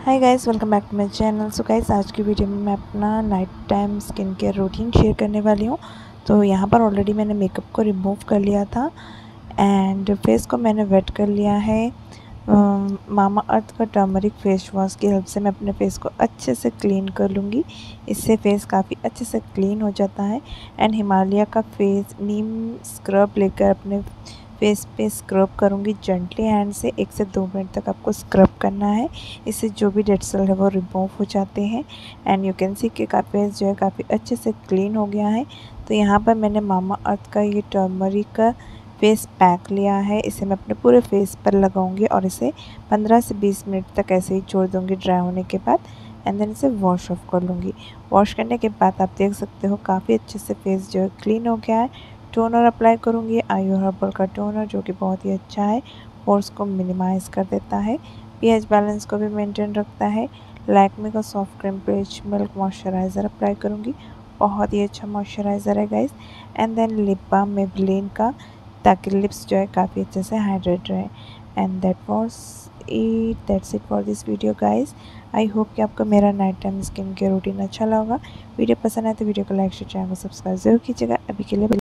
Hi guys, welcome back to my channel. So guys, आज की video में मैं अपना night time skin care routine share करने वाली हूँ। तो यहाँ पर ऑलरेडी मैंने मेकअप को रिमूव कर लिया था एंड फेस को मैंने वेट कर लिया है। मामा अर्थ का टर्मरिक फेस वॉश की हेल्प से मैं अपने फेस को अच्छे से क्लीन कर लूँगी। इससे फेस काफ़ी अच्छे से क्लीन हो जाता है। एंड हिमालय का फेस नीम स्क्रब लेकर अपने फेस पे स्क्रब करूँगी जेंटली हैंड से। 1 से 2 मिनट तक आपको स्क्रब करना है। इससे जो भी डेड सेल है वो रिमूव हो जाते हैं एंड यू कैन सी कि फेस जो है काफ़ी अच्छे से क्लीन हो गया है। तो यहाँ पर मैंने मामा अर्थ का ये टर्मरिक का फेस पैक लिया है। इसे मैं अपने पूरे फेस पर लगाऊंगी और इसे 15 से 20 मिनट तक ऐसे ही छोड़ दूंगी ड्राई होने के बाद एंड देन इसे वॉश ऑफ कर लूँगी। वॉश करने के बाद आप देख सकते हो काफ़ी अच्छे से फेस जो है क्लीन हो गया है। टोनर अप्लाई करूँगी, आयु हर्बल का टोनर, जो कि बहुत ही अच्छा है, पोर्स को मिनिमाइज़ कर देता है, पीएच बैलेंस को भी मेंटेन रखता है। लैक्मे का soft cream peach milk moisturiser apply करूँगी, बहुत ही अच्छा मॉइस्चराइज़र है guys. And then lip balm Maybelline का, ताकि लिप्स जो है काफ़ी अच्छे से हाइड्रेट रहे। And that's it for this video guys. I hope कि आपको मेरा night time skin care routine अच्छा लगा। वीडियो पसंद आए तो वीडियो को लाइक शेयर, चैनल को सब्सक्राइब जरूर कीजिएगा। अभी के लिए